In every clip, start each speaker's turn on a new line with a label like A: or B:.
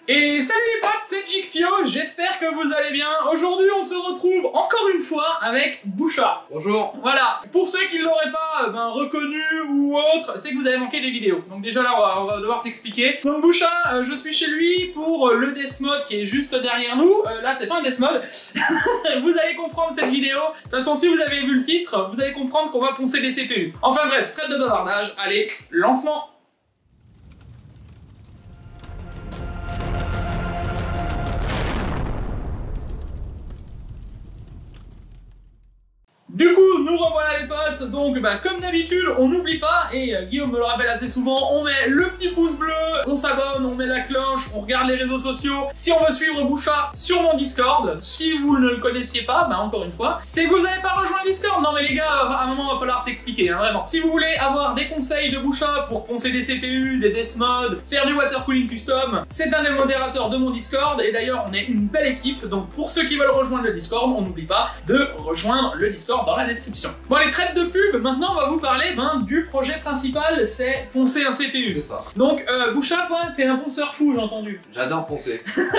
A: Et salut les potes, c'est Jigfio, j'espère que vous allez bien. Aujourd'hui on se retrouve encore une fois avec Boucha.
B: Bonjour.
A: Voilà, pour ceux qui ne l'auraient pas reconnu ou autre, c'est que vous avez manqué des vidéos. Donc déjà là on va devoir s'expliquer. Donc Boucha, je suis chez lui pour le Death Mode qui est juste derrière nous. Là c'est pas un Death Mode. Vous allez comprendre cette vidéo. De toute façon si vous avez vu le titre, vous allez comprendre qu'on va poncer des CPU. Enfin bref, trêve de bavardage, allez, lancement. Du coup, nous revoilà les potes, donc comme d'habitude, on n'oublie pas, et Guillaume me le rappelle assez souvent, on met le petit pouce bleu, on s'abonne, on met la cloche, on regarde les réseaux sociaux. Si on veut suivre Boucha sur mon Discord, si vous ne le connaissiez pas, encore une fois, c'est que vous n'avez pas rejoint le Discord. Non mais les gars, à un moment il va falloir s'expliquer, hein, vraiment. Si vous voulez avoir des conseils de Boucha pour poncer des CPU, des Death Mode, faire du water cooling custom, c'est un des modérateurs de mon Discord, et d'ailleurs on est une belle équipe, donc pour ceux qui veulent rejoindre le Discord, on n'oublie pas de rejoindre le Discord dans la description. Bon, les traites de pub, maintenant on va vous parler du projet principal, c'est poncer un CPU.
B: C'est ça.
A: Donc Boucha, toi, t'es un ponceur fou, j'ai entendu.
B: J'adore poncer.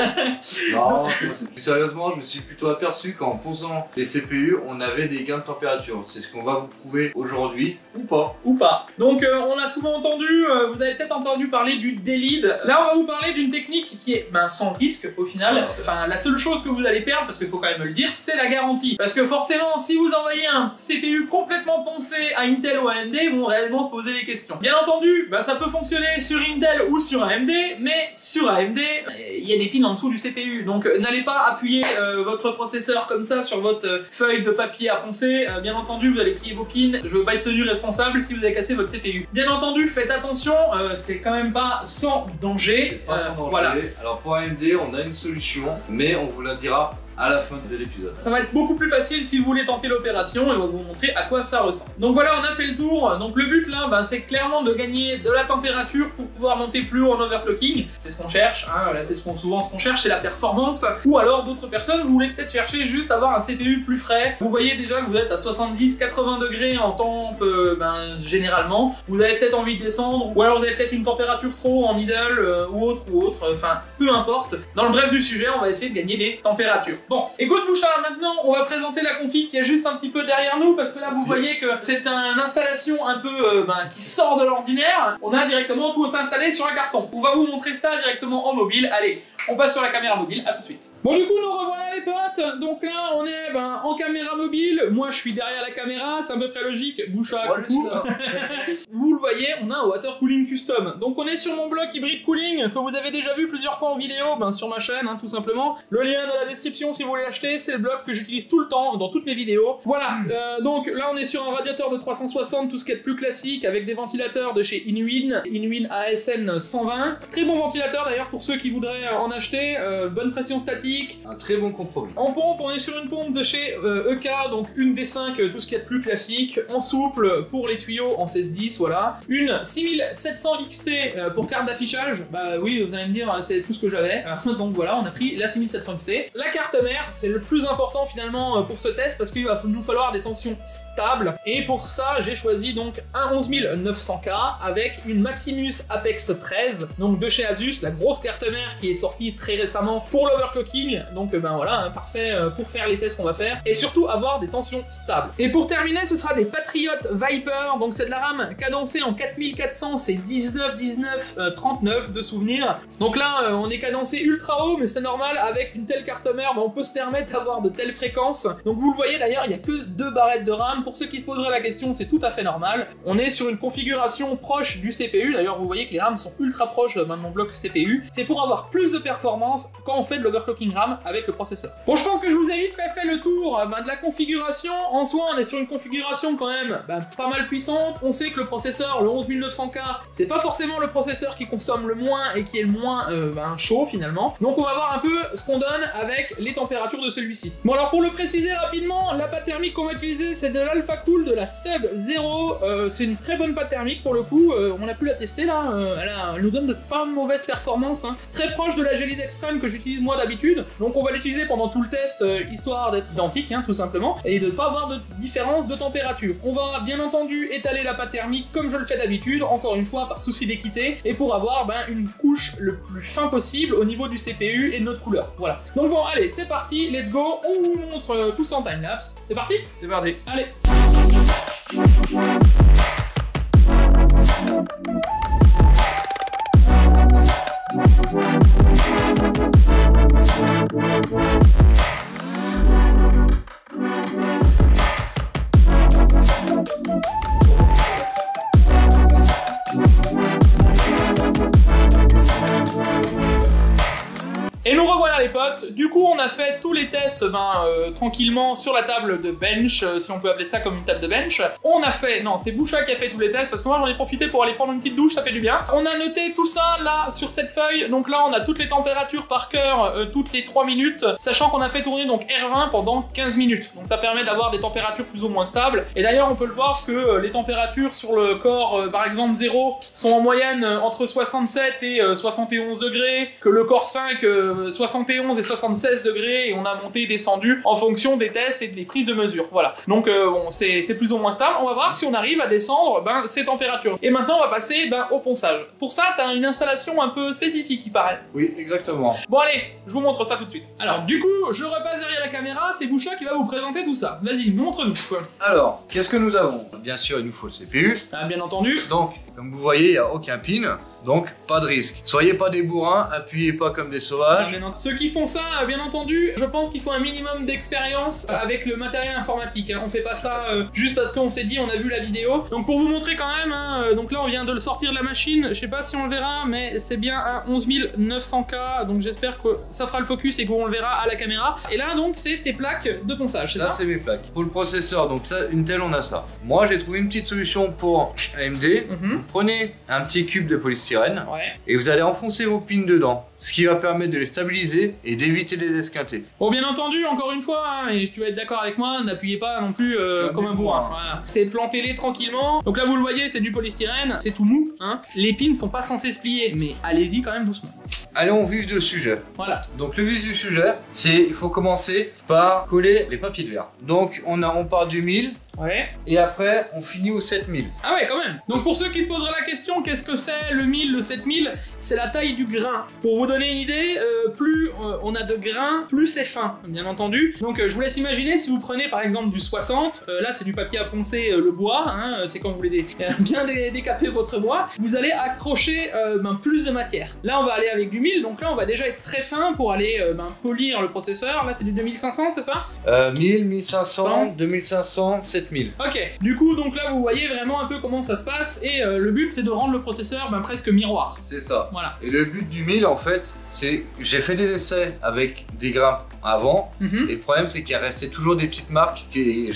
B: Non, plus sérieusement, je me suis plutôt aperçu qu'en ponçant les CPU, on avait des gains de température. C'est ce qu'on va vous prouver aujourd'hui, ou pas.
A: Ou pas. Donc on a souvent entendu, vous avez peut-être entendu parler du D-Lead. Là on va vous parler d'une technique qui est sans risque au final. Enfin la seule chose que vous allez perdre, parce qu'il faut quand même le dire, c'est la garantie. Parce que forcément si vous envoyez un CPU complètement poncé à Intel ou AMD, ils vont réellement se poser des questions. Bien entendu, ça peut fonctionner sur Intel ou sur AMD, mais sur AMD, il y a des pins en dessous du CPU. Donc n'allez pas appuyer votre processeur comme ça sur votre feuille de papier à poncer. Bien entendu, vous allez plier vos pins. Je veux pas être tenu responsable si vous avez cassé votre CPU. Bien entendu, faites attention, c'est quand même pas sans danger.
B: C'est pas sans danger.
A: Voilà.
B: Alors pour AMD, on a une solution, mais on vous la dira à la fin de l'épisode.
A: Ça va être beaucoup plus facile si vous voulez tenter l'opération et on va vous montrer à quoi ça ressemble. Donc voilà, on a fait le tour. Donc le but là, c'est clairement de gagner de la température pour pouvoir monter plus haut en overclocking. C'est ce qu'on cherche, hein. Là, c'est souvent ce qu'on cherche, c'est la performance. Ou alors d'autres personnes, vous voulez peut-être chercher juste avoir un CPU plus frais. Vous voyez déjà que vous êtes à 70-80 degrés en temp généralement. Vous avez peut-être envie de descendre, ou alors vous avez peut-être une température trop en middle ou autre. Enfin, peu importe. Dans le bref du sujet, on va essayer de gagner des températures. Bon, écoute Boucha, maintenant on va présenter la config qui est juste un petit peu derrière nous parce que là vous voyez que c'est une installation un peu qui sort de l'ordinaire. On a directement tout installé sur un carton. On va vous montrer ça directement en mobile. Allez, on passe sur la caméra mobile, à tout de suite. Bon du coup nous revoilà les potes, donc là on est en caméra mobile, moi je suis derrière la caméra, c'est à peu près logique, Boucha, coucou. Vous le voyez, on a un water cooling custom, donc on est sur mon bloc hybride cooling que vous avez déjà vu plusieurs fois en vidéo sur ma chaîne tout simplement. Le lien dans la description si vous voulez l'acheter, c'est le bloc que j'utilise tout le temps dans toutes mes vidéos. Voilà, donc là on est sur un radiateur de 360, tout ce qui est plus classique, avec des ventilateurs de chez Inwin ASN 120. Très bon ventilateur d'ailleurs pour ceux qui voudraient en acheter, bonne pression statique.
B: Un très bon compromis.
A: En pompe, on est sur une pompe de chez EK, donc une des 5, tout ce qui est de plus classique. En souple pour les tuyaux en 16-10, voilà. Une 6700 XT pour carte d'affichage. Bah oui, vous allez me dire, c'est tout ce que j'avais. Donc voilà, on a pris la 6700 XT. La carte mère, c'est le plus important finalement pour ce test parce qu'il va nous falloir des tensions stables. Et pour ça, j'ai choisi donc un 11900K avec une Maximus Apex 13, donc de chez Asus, la grosse carte mère qui est sortie très récemment pour l'overclocking. Donc voilà, parfait pour faire les tests qu'on va faire et surtout avoir des tensions stables. Et pour terminer, ce sera des Patriot Viper, donc c'est de la RAM cadencée en 4400, c'est 19-19-39 de souvenirs. Donc là, on est cadencé ultra haut, mais c'est normal, avec une telle carte mère, on peut se permettre d'avoir de telles fréquences. Donc vous le voyez d'ailleurs, il n'y a que 2 barrettes de RAM. Pour ceux qui se poseraient la question, c'est tout à fait normal. On est sur une configuration proche du CPU, d'ailleurs vous voyez que les RAM sont ultra proches de mon bloc CPU. C'est pour avoir plus de performance quand on fait de l'overclocking RAM avec le processeur. Bon, je pense que je vous ai vite fait le tour de la configuration. En soi, on est sur une configuration quand même pas mal puissante. On sait que le processeur, le 11900K, c'est pas forcément le processeur qui consomme le moins et qui est le moins chaud finalement. Donc on va voir un peu ce qu'on donne avec les températures de celui-ci. Bon alors pour le préciser rapidement, la pâte thermique qu'on va utiliser c'est de l'Alpha Cool de la Seb 0. C'est une très bonne pâte thermique pour le coup. On a pu la tester là. Elle nous donne de pas mauvaises performances. Très proche de la Jelly Dextran que j'utilise moi d'habitude, donc on va l'utiliser pendant tout le test, histoire d'être identique, hein, tout simplement, et de ne pas avoir de différence de température. On va bien entendu étaler la pâte thermique comme je le fais d'habitude, encore une fois par souci d'équité, et pour avoir une couche le plus fin possible au niveau du CPU et de notre couleur. Voilà. Donc bon, allez, c'est parti, let's go, on vous montre tout ça en timelapse. C'est parti?
B: C'est parti.
A: Allez. Et nous revoilà les potes, du coup on a fait tous les tests tranquillement sur la table de bench, si on peut appeler ça comme une table de bench. On a fait, non c'est Boucha qui a fait tous les tests parce que moi j'en ai profité pour aller prendre une petite douche, ça fait du bien. On a noté tout ça là sur cette feuille, donc là on a toutes les températures par cœur, toutes les 3 minutes, sachant qu'on a fait tourner donc R20 pendant 15 minutes. Donc ça permet d'avoir des températures plus ou moins stables. Et d'ailleurs on peut le voir que les températures sur le corps par exemple 0 sont en moyenne entre 67 et 71 degrés, que le corps 5 71 et 76 degrés, et on a monté, descendu en fonction des tests et des prises de mesure. Voilà. Donc bon, c'est plus ou moins stable. On va voir si on arrive à descendre ces températures. Et maintenant, on va passer au ponçage. Pour ça, tu as une installation un peu spécifique, il paraît.
B: Oui, exactement.
A: Bon allez, je vous montre ça tout de suite. Alors du coup, je repasse derrière la caméra, c'est Boucha qui va vous présenter tout ça. Vas-y, montre-nous.
B: Alors, qu'est-ce que nous avons? Bien sûr, il nous faut le CPU.
A: Ah, bien entendu.
B: Donc, comme vous voyez, il n'y a aucun pin. Donc, pas de risque. Soyez pas des bourrins, appuyez pas comme des sauvages.
A: Ceux qui font ça, bien entendu, je pense qu'il faut un minimum d'expérience avec le matériel informatique. Hein. On fait pas ça juste parce qu'on s'est dit, on a vu la vidéo. Donc pour vous montrer quand même, hein, donc là on vient de le sortir de la machine. Je sais pas si on le verra, mais c'est bien un 11900K. Donc j'espère que ça fera le focus et qu'on le verra à la caméra. Et là donc c'est tes plaques de ponçage, c'est ça?
B: Ça c'est mes plaques. Pour le processeur, donc ça, Intel on a ça. Moi j'ai trouvé une petite solution pour AMD. Vous prenez un petit cube de polystyrène. Et vous allez enfoncer vos pins dedans, ce qui va permettre de les stabiliser et d'éviter les esquintés.
A: Bon, bien entendu, encore une fois, hein, et tu vas être d'accord avec moi, n'appuyez pas non plus comme un bourrin. Voilà. C'est plantez-les tranquillement. Donc là, vous le voyez, c'est du polystyrène, c'est tout mou. Hein. Les pins sont pas censés se plier, mais allez-y quand même doucement.
B: Allons au vif du sujet.
A: Voilà.
B: Donc le vif du sujet, c'est il faut commencer par coller les papiers de verre. Donc on part du 1000.
A: Ouais.
B: Et après, on finit au 7000.
A: Ah ouais, quand même. Donc pour ceux qui se poseraient la question, qu'est-ce que c'est le 1000, le 7000? C'est la taille du grain. Pour vous donner une idée, plus on a de grains, plus c'est fin, bien entendu. Donc je vous laisse imaginer, si vous prenez par exemple du 60, là c'est du papier à poncer le bois, hein, c'est quand vous voulez bien décaper votre bois, vous allez accrocher plus de matière. Là on va aller avec du 1000, donc là on va déjà être très fin pour aller polir le processeur. Là c'est du 2500, c'est ça? 1000,
B: 1500, 2500, 7000.
A: Ok, du coup donc là vous voyez vraiment un peu comment ça se passe, et le but c'est de rendre le processeur presque miroir.
B: C'est ça.
A: Voilà.
B: Et le but du 1000 en fait, c'est j'ai fait des essais avec des grains avant, et le problème c'est qu'il restait toujours des petites marques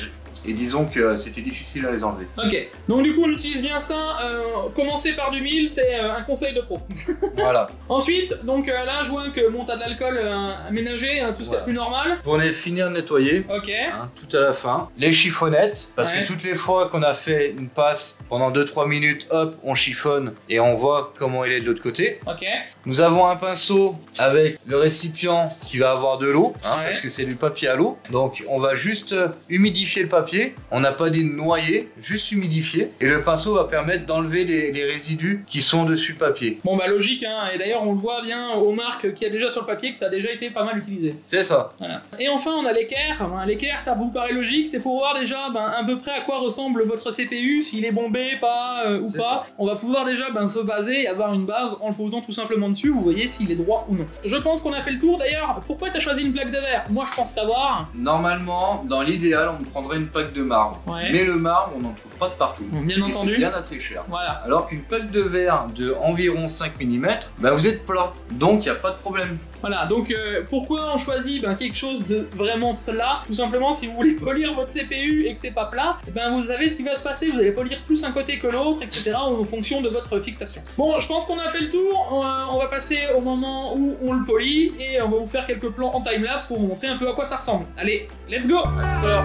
B: et disons que c'était difficile à les enlever. Ok,
A: donc du coup on utilise bien ça, commencer par du 1000, c'est un conseil de pro.
B: Voilà.
A: Ensuite, donc là je vois que t'as de l'alcool ménager, tout ce qui est plus normal.
B: Pour les finir de nettoyer, tout à la fin, les chiffonnettes, parce que toutes les fois qu'on a fait une passe pendant 2-3 minutes, hop, on chiffonne et on voit comment il est de l'autre côté.
A: Ok.
B: Nous avons un pinceau avec le récipient qui va avoir de l'eau, parce que c'est du papier à l'eau. Donc on va juste humidifier le papier. On n'a pas dit de noyer, juste humidifier. Et le pinceau va permettre d'enlever les résidus qui sont dessus le papier. Bon
A: logique, hein. Et d'ailleurs on le voit bien aux marques qu'il y a déjà sur le papier que ça a déjà été pas mal utilisé.
B: C'est ça.
A: Voilà. Et enfin on a l'équerre. L'équerre, ça vous paraît logique, c'est pour voir déjà à peu près à quoi ressemble votre CPU, s'il est bombé, pas ou pas. Ça. On va pouvoir déjà se baser et avoir une base en le posant tout simplement dessus, vous voyez s'il est droit ou non. Je pense qu'on a fait le tour. D'ailleurs, pourquoi tu as choisi une plaque de verre? Moi je pense savoir.
B: Normalement, dans l'idéal, on prendrait une plaque de marbre. Mais le marbre, on n'en trouve pas de partout.
A: Bien entendu.
B: C'est bien assez cher.
A: Voilà.
B: Alors qu'une plaque de verre de environ 5 mm, vous êtes plat. Donc il n'y a pas de problème.
A: Voilà, donc pourquoi on choisit quelque chose de vraiment plat? Tout simplement, si vous voulez polir votre CPU et que c'est pas plat, vous savez ce qui va se passer, vous allez polir plus un côté que l'autre, etc. en fonction de votre fixation. Bon, je pense qu'on a fait le tour, on va passer au moment où on le polit et on va vous faire quelques plans en timelapse pour vous montrer un peu à quoi ça ressemble. Allez, let's go! Alors.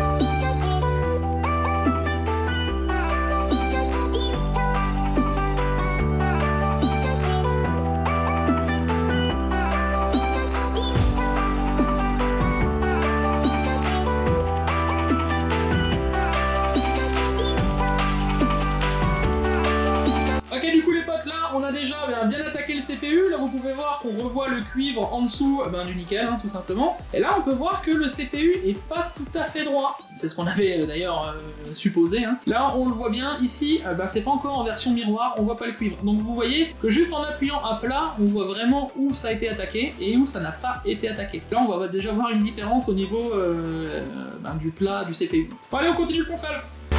A: qu'on revoit le cuivre en dessous du nickel, hein, tout simplement. Et là, on peut voir que le CPU est pas tout à fait droit. C'est ce qu'on avait d'ailleurs supposé. Hein. Là, on le voit bien. Ici, c'est pas encore en version miroir, on voit pas le cuivre. Donc vous voyez que juste en appuyant à plat, on voit vraiment où ça a été attaqué et où ça n'a pas été attaqué. Là, on va déjà voir une différence au niveau du plat du CPU. Bon, allez, on continue le ponçage.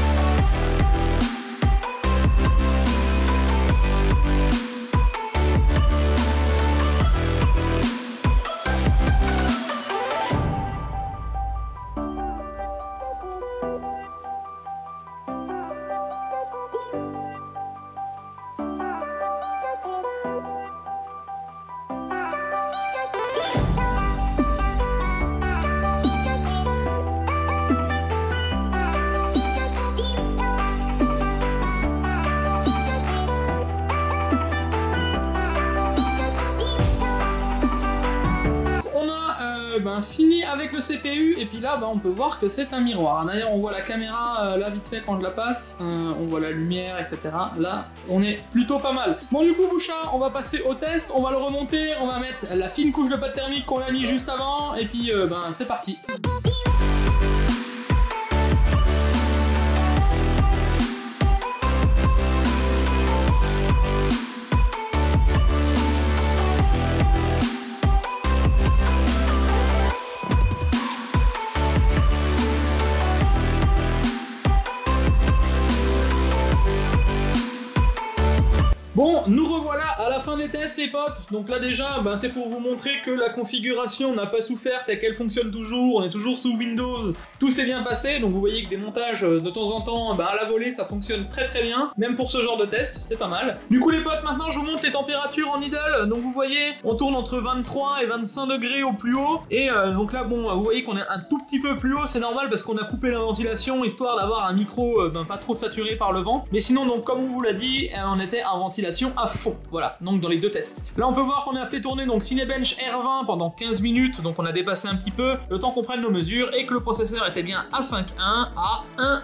A: Fini avec le CPU et puis là on peut voir que c'est un miroir. D'ailleurs on voit la caméra là vite fait quand je la passe, on voit la lumière etc. Là on est plutôt pas mal. Bon du coup Boucha, on va passer au test, on va le remonter, on va mettre la fine couche de pâte thermique qu'on a mis juste avant et puis c'est parti. Bon, nous revoilà à la fin des tests les potes. Donc là déjà, c'est pour vous montrer que la configuration n'a pas souffert et qu'elle fonctionne toujours. On est toujours sous Windows, tout s'est bien passé. Donc vous voyez que des montages de temps en temps à la volée, ça fonctionne très très bien. Même pour ce genre de test, c'est pas mal. Du coup les potes, maintenant je vous montre les températures en idle. Donc vous voyez, on tourne entre 23 et 25 degrés au plus haut. Et donc là, vous voyez qu'on est un tout petit peu plus haut. C'est normal parce qu'on a coupé la ventilation, histoire d'avoir un micro pas trop saturé par le vent. Mais sinon, donc comme on vous l'a dit, on était en ventilation à fond, voilà, donc dans les deux tests. Là on peut voir qu'on a fait tourner donc Cinebench R20 pendant 15 minutes, donc on a dépassé un petit peu, le temps qu'on prenne nos mesures, et que le processeur était bien à 5.1, à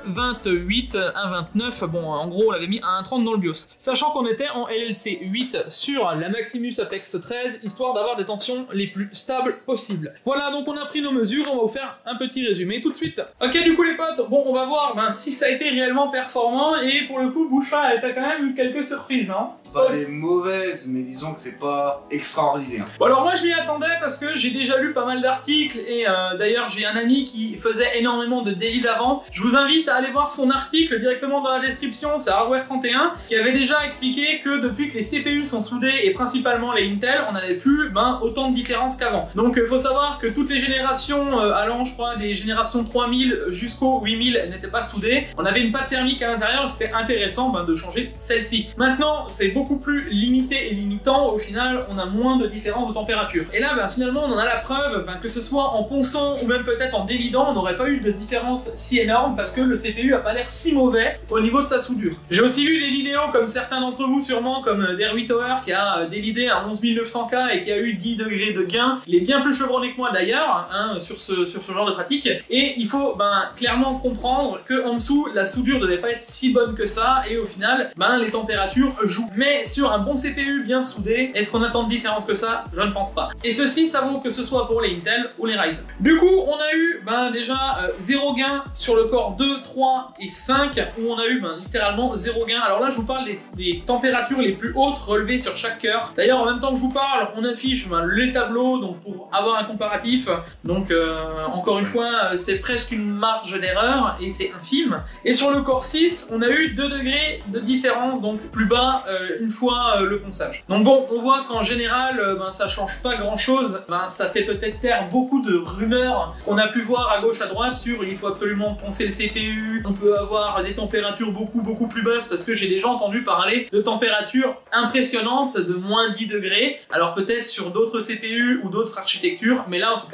A: 1.28, 1.29, bon en gros on l'avait mis à 1.30 dans le BIOS. Sachant qu'on était en LLC 8 sur la Maximus Apex 13, histoire d'avoir des tensions les plus stables possibles. Voilà, donc on a pris nos mesures, on va vous faire un petit résumé tout de suite. Ok du coup les potes, bon on va voir si ça a été réellement performant, et pour le coup Boucha elle a quand même eu quelques surprises, non?
B: Pas des mauvaises, mais disons que c'est pas extraordinaire.
A: Bon alors moi je m'y attendais parce que j'ai déjà lu pas mal d'articles et d'ailleurs j'ai un ami qui faisait énormément de daily d'avant. Je vous invite à aller voir son article directement dans la description, c'est Hardware31, qui avait déjà expliqué que depuis que les CPU sont soudés et principalement les Intel, on n'avait plus autant de différences qu'avant. Donc il faut savoir que toutes les générations allant je crois des générations 3000 jusqu'au 8000 n'étaient pas soudées. On avait une pâte thermique à l'intérieur, c'était intéressant de changer celle-ci. Maintenant c'est beaucoup plus limité et limitant, au final on a moins de différence de température. Et là finalement on en a la preuve, que ce soit en ponçant ou même peut-être en délidant, on n'aurait pas eu de différence si énorme parce que le CPU a pas l'air si mauvais au niveau de sa soudure. J'ai aussi vu des vidéos comme certains d'entre vous sûrement, comme Derby Tower qui a délidé à 11900K et qui a eu 10 degrés de gain. Il est bien plus chevronné que moi d'ailleurs sur ce genre de pratique, et il faut clairement comprendre que en dessous la soudure devait pas être si bonne que ça, et au final les températures jouent. Mais sur un bon CPU bien soudé, est-ce qu'on attend de différence que ça? Je ne pense pas. Et ceci, ça vaut que ce soit pour les Intel ou les Ryzen. Du coup, on a eu déjà 0 gain sur le core 2, 3 et 5, où on a eu littéralement 0 gain. Alors là, je vous parle des températures les plus hautes relevées sur chaque cœur. D'ailleurs, en même temps que je vous parle, on affiche les tableaux donc pour avoir un comparatif. Donc, encore une fois, c'est presque une marge d'erreur et c'est infime. Et sur le core 6, on a eu 2 degrés de différence, donc plus bas une fois le ponçage. Donc bon, on voit qu'en général, ça change pas grand chose. Ça fait peut-être taire beaucoup de rumeurs qu'on a pu voir à gauche à droite sur il faut absolument poncer le CPU, on peut avoir des températures beaucoup plus basses, parce que j'ai déjà entendu parler de températures impressionnantes de moins 10 degrés. Alors peut-être sur d'autres CPU ou d'autres architectures, mais là en tout cas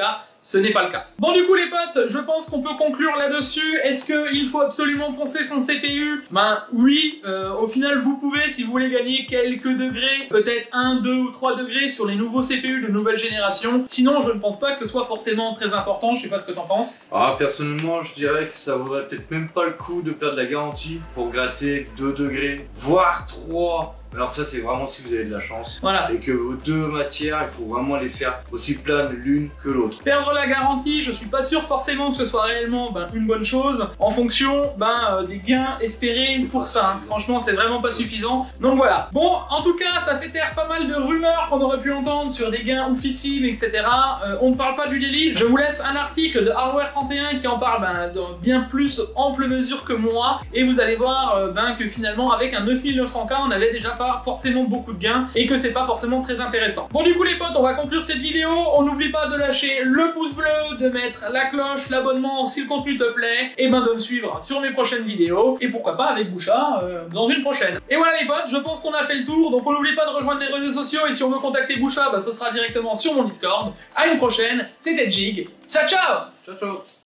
A: ce n'est pas le cas. Bon, du coup les potes, je pense qu'on peut conclure là-dessus. Est-ce qu'il faut absolument poncer son CPU? Ben oui, au final vous pouvez, si vous voulez gagner quelques degrés, peut-être 1, 2 ou 3 degrés sur les nouveaux CPU de nouvelle génération. Sinon je ne pense pas que ce soit forcément très important, je sais pas ce que t'en penses.
B: Ah, personnellement je dirais que ça vaudrait peut-être même pas le coup de perdre la garantie pour gratter 2 degrés, voire 3. Alors ça c'est vraiment si vous avez de la chance.
A: Voilà.
B: Et que vos deux matières, il faut vraiment les faire aussi planes l'une que l'autre.
A: Perdre la garantie, je suis pas sûr forcément que ce soit réellement une bonne chose en fonction des gains espérés pour ça. Hein. Franchement c'est vraiment pas suffisant. Donc voilà. Bon, en tout cas ça fait taire pas mal de rumeurs qu'on aurait pu entendre sur des gains oufissimes, etc. On ne parle pas du délit. Je vous laisse un article de Hardware 31 qui en parle dans bien plus ample mesure que moi. Et vous allez voir que finalement avec un 9900K on avait déjà pas forcément beaucoup de gains et que c'est pas forcément très intéressant. Bon, du coup les potes, on va conclure cette vidéo. On n'oublie pas de lâcher le pouce bleu, de mettre la cloche, l'abonnement si le contenu te plaît, et de me suivre sur mes prochaines vidéos et pourquoi pas avec Boucha dans une prochaine. Et voilà les potes, je pense qu'on a fait le tour, donc on n'oublie pas de rejoindre les réseaux sociaux et si on veut contacter Boucha, ce sera directement sur mon Discord. À une prochaine, c'était Jig. Ciao ciao.
B: Ciao ciao.